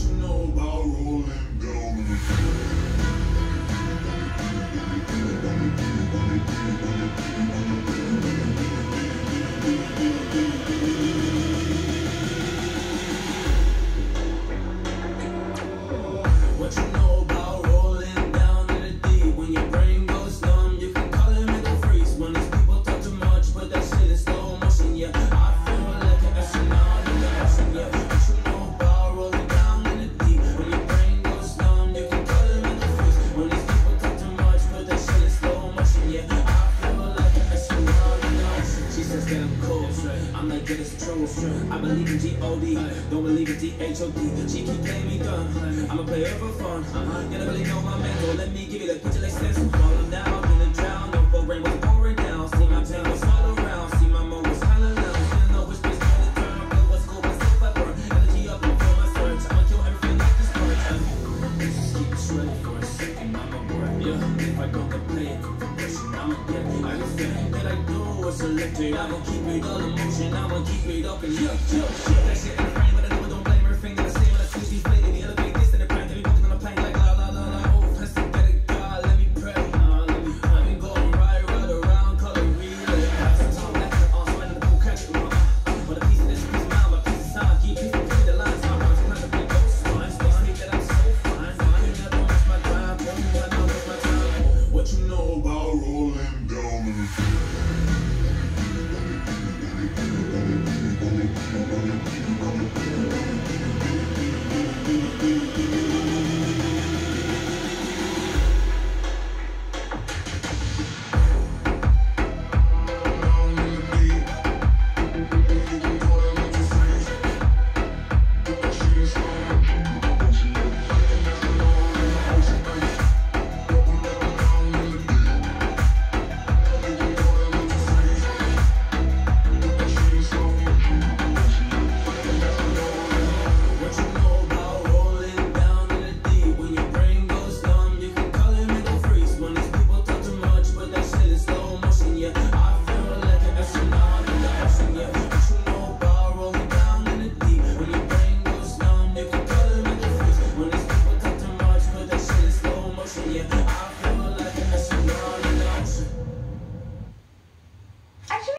you know about rolling down in the What you know about rolling down in the deep? When your brain goes numb, you can call it mental freeze. When these people talk too much, but that shit in slow motion, yeah. I feel like an astronaut in the ocean, yeah. What you know about rolling down in the deep? When your brain goes numb, you can call it mental freeze. When these people talk too much, but that shit in slow motion, yeah. I feel like an astronaut in the ocean. She says that I'm cold, I'm like that it's true. I believe in G-O-D, don't believe in T-H-O-D. She keep playing me dumb, I'ma play her for fun. You don't really know my mental, let me give you that picture like stencil. Falling down in the drown, no for rain was pouring down. See my pain was all around, see my mom was kinda loud. Didn't know which place to turn, but what's cool, but still I burn. Energy up and feel my search, I'ma kill everything like this bird. Just keep it ready for a second, I'ma breath. Yeah, if I don't play it, I'ma get it. Everything that I do is selected, I'ma keep it all emotion, I'ma keep it up and yeah, that shit.